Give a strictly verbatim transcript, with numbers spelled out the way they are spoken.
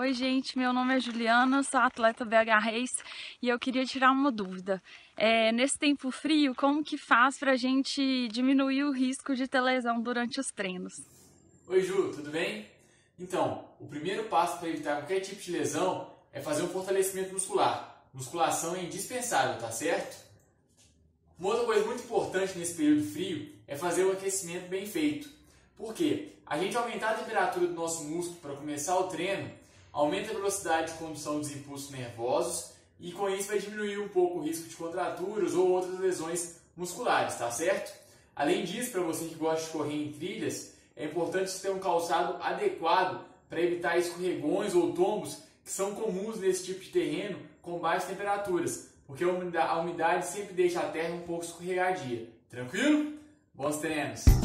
Oi gente, meu nome é Juliana, sou atleta B H Race e eu queria tirar uma dúvida. É, nesse tempo frio, como que faz pra gente diminuir o risco de ter lesão durante os treinos? Oi Ju, tudo bem? Então, o primeiro passo para evitar qualquer tipo de lesão é fazer um fortalecimento muscular. Musculação é indispensável, tá certo? Uma outra coisa muito importante nesse período frio é fazer o aquecimento bem feito. Por quê? A gente aumentar a temperatura do nosso músculo para começar o treino aumenta a velocidade de condução dos impulsos nervosos e com isso vai diminuir um pouco o risco de contraturas ou outras lesões musculares, tá certo? Além disso, para você que gosta de correr em trilhas, é importante você ter um calçado adequado para evitar escorregões ou tombos que são comuns nesse tipo de terreno com baixas temperaturas, porque a umidade sempre deixa a terra um pouco escorregadia. Tranquilo? Bons treinos!